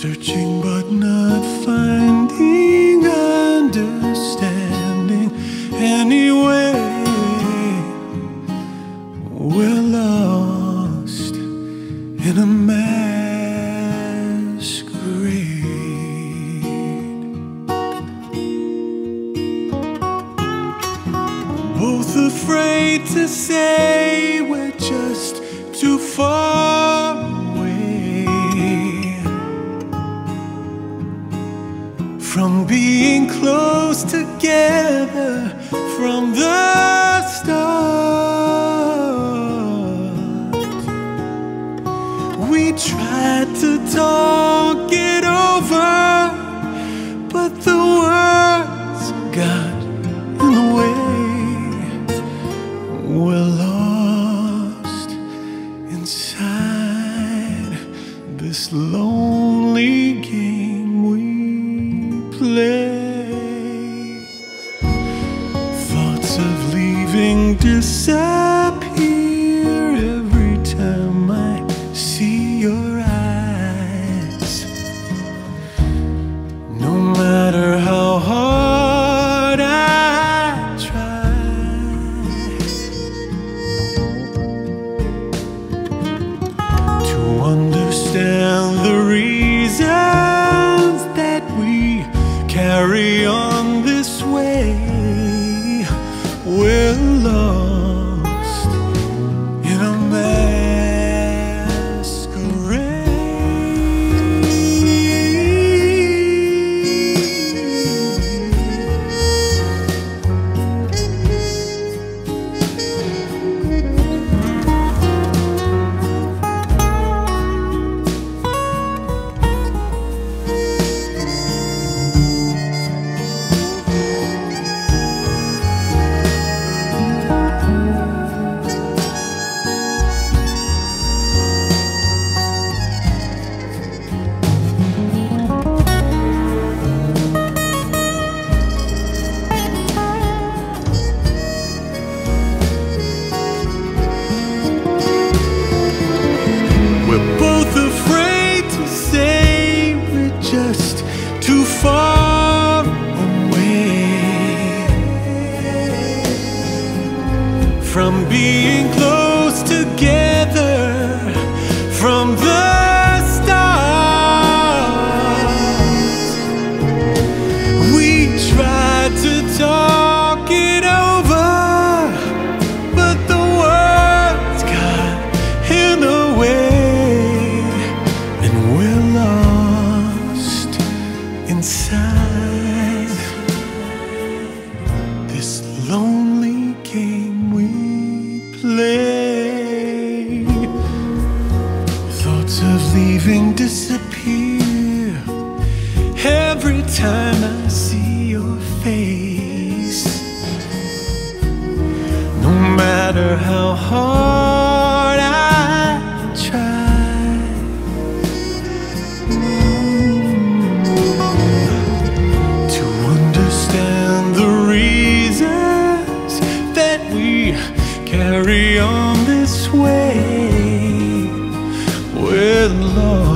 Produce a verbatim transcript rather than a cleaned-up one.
searching but not finding understanding. Anyway, we're lost in a masquerade. Both afraid to say we're just too far away from being close together from the start. We tried to talk it over, but the words got in the way. We're lost inside this lonely game we play. Thoughts of leaving disappear every time I see your eyes. No matter how hard I try to understand the reasons that we carry on this way, we're lost in a we're both afraid to say we're just too far away from being close together from the start. We tried to talk it over, but the words got in the way. We're lost inside this lonely game we play. Thoughts of leaving disappear every time I see your face. No matter how hard I try to understand the reasons that we carry on this way, we're lost